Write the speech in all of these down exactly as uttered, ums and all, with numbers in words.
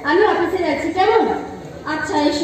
আমি অফিসে যাচ্ছি, কেমন? আচ্ছা এসো।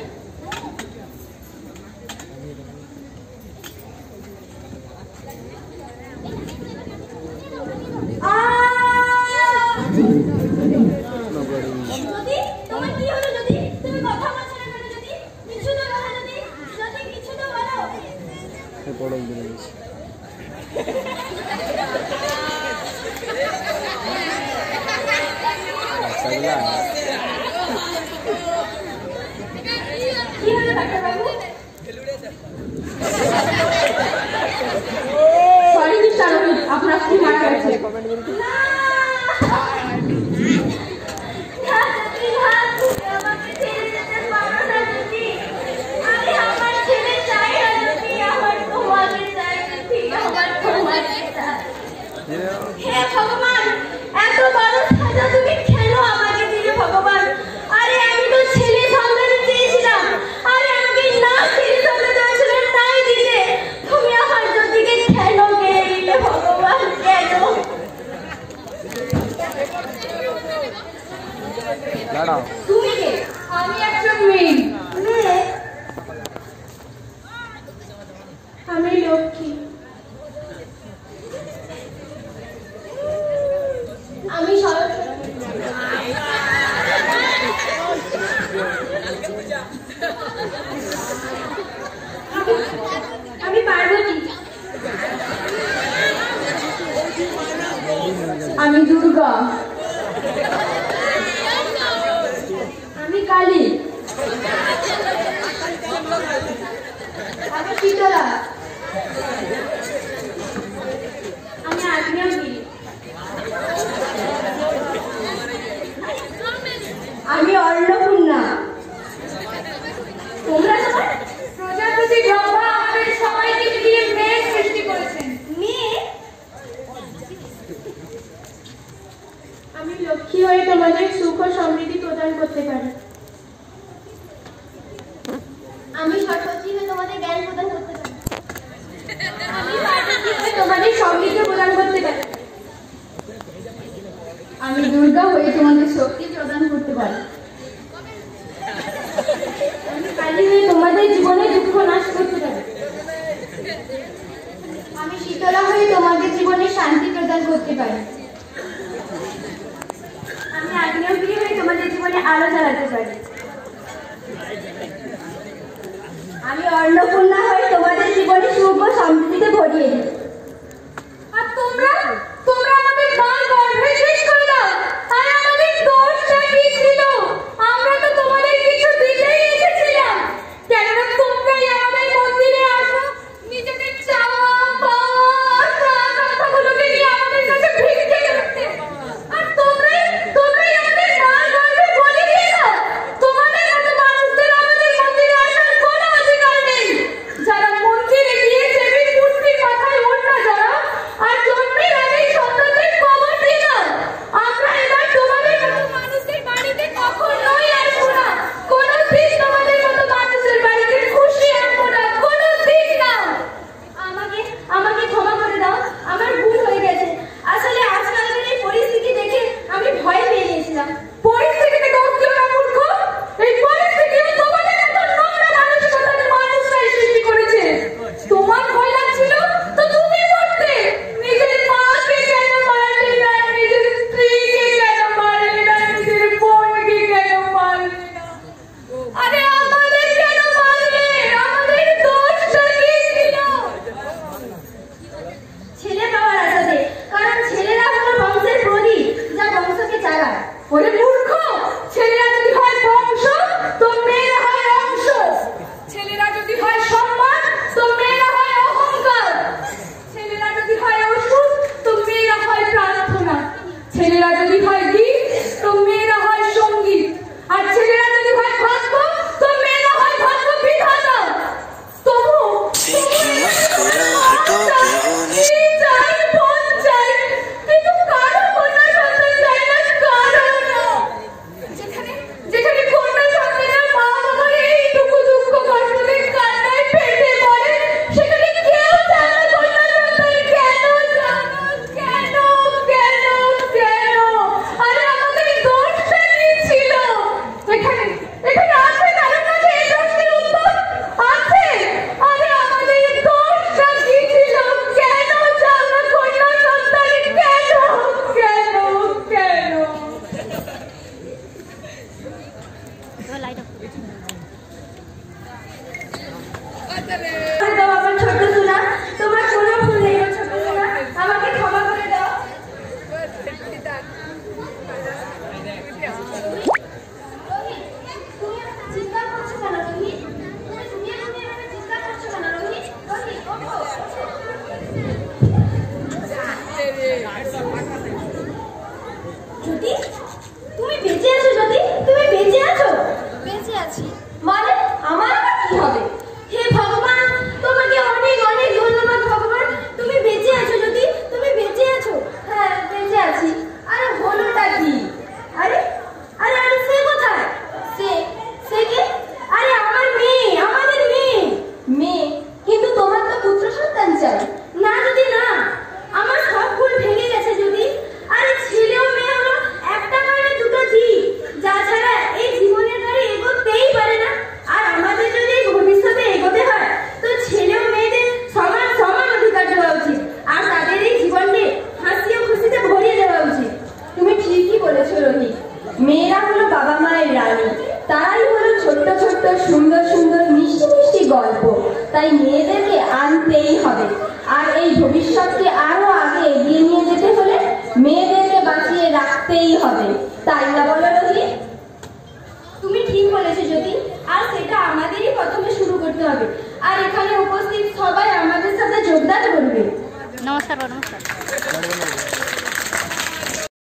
আপনার স্ত্রী মারা গেছে। আমি একজন মেয়ে, আমি লক্ষ্মী। আমি সরস্বতী। আমি পার্বতী। আমি দুর্গা। আমি কালী। আমি শীতলা। আমি আগ্নেয়গিরি। আমি অন্নপূর্ণা। তোমরা সবাই? প্রজাপতি ব্রহ্মা আমাদের সবাইকে দিয়ে মেয়ে সৃষ্টি করেছেন। মেয়ে? আমি লক্ষ্মী হয়ে তোমাদের সুখ ও সমৃদ্ধি প্রদান করতে পারি। আমি সরস্বতী হয়ে তোমাদের জ্ঞান প্রদান করতে পারি। আমি পার্বতী হয়ে তোমাদের সমৃদ্ধি প্রদান করতে পারি। আমি দুর্গা হয়ে তোমাদের শক্তি প্রদান করতে পারি। আমি কালী হয়ে তোমাদের জীবনে দুঃখ নাশ করতে পারি। আমি শীতলা হয়ে তোমাদের জীবনে শান্তি প্রদান করতে পারি। আমি আগ্নেয়গিরি হয়ে তোমাদের জীবনে আলো জ্বালাতে পারি। আমি অন্নপূর্ণা হয়ে তোমাদের জীবনে সুখ ও সমৃদ্ধিতে ভরিয়ে দিই। আর তোমরা তোমরা আমাদের মার গর্ভে শেষ করে দাও। আর আমাদের দোষটা কি ছিল? আমরা তো তোমাদের কিছু দিতেই এসেছিলাম। কেননা তোমরাই আমাদের মন্দিরে আসো নিজেদের চাওয়া পাওয়া কথাগুলোকে নিয়ে আমাদের কাছে ভিক্ষে করতে। আর তোমরাই তোমরাই আমাদের মার গর্ভে বলে দিয়ে দাও। তোমাদের মতো মানুষদের আমাদের মন্দিরে আসার কোনো অধিকার নেই। যারা মন্দিরে গিয়ে দেবীর মূর্তির মাথায় ওড়না জড়াও আর জন্মের আগেই সন্তানদের কবর দিয়ে দাও। আমরা এবার তোমাদের মতো মানুষদের বাড়িতে কখনোই আসবো না। কোনোদিন তোমাদের মতো মানুষের বাড়িতে খুশি আসবো না, কোনোদিন না। আমাকে আমাকে ক্ষমা করে দাও, আমার ভুল হয়ে গেছে। আসলে আজকালকার এই পরিস্থিতি দেখে আমি ভয় পেয়ে গিয়েছিলাম। পরিস্থিতিকে দোষ দিও না মূর্খ। এই পরিস্থিতিও তোমাদের মতো নোংরা মানসিকতার মানুষরাই সৃষ্টি করেছে। তোমার ভয় লাগছিল তো তুমি মরতে। নিজের মাকে কেন মারলে না? নিজের স্ত্রীকে কেন মারলে না? নিজের বোনকে কেন মারলে না? আরে আমাদের কেন মারলে? আমাদের দোষটা কি ছিল? ছেলে পাওয়ার আশাতে, কারণ ছেলেরা হলো বংশের প্রদীপ যা বংশকে চালায়। ওরে মূর্খ, ছেলেরা যদি হয় বংশ তো মেয়েরা হয় অংশ। ছেলেরা যদি হয় সম্মান তো মেয়েরা হয় অহংকার। ছেলেরা যদি হয় ওষুধ তো মেয়েরা হয় প্রার্থনা। ছেলেরা যদি হয় গীত তো মেয়েরা হয় সঙ্গীত। আর ছেলেরা যদি হয় ভাগ্য তো মেয়েরা হয় ভাগ্য বিধাতা। তবু চাই বোন চাই, কিন্তু কারো কন্যা সন্তান চাই না, কারো না। যেখানে প্রাণী, তারাই হলো ছোট্ট ছোট্ট সুন্দর সুন্দর মিষ্টি মিষ্টি গল্প। তাই মেয়েদেরকে আনতেই হবে, আর এই ভবিষ্যৎকে আরো আগে এগিয়ে নিয়ে যেতে হলে মেয়েদেরকে বাঁচিয়ে রাখতেই হবে, তাই না বলো রোহিত? তুমি ঠিক বলেছো জ্যোতি, আর সেটা আমাদেরই প্রথমে শুরু করতে হবে। আর এখানে উপস্থিত সবাই আমাদের সাথে যোগদান করবে। নমস্কার নমস্কার।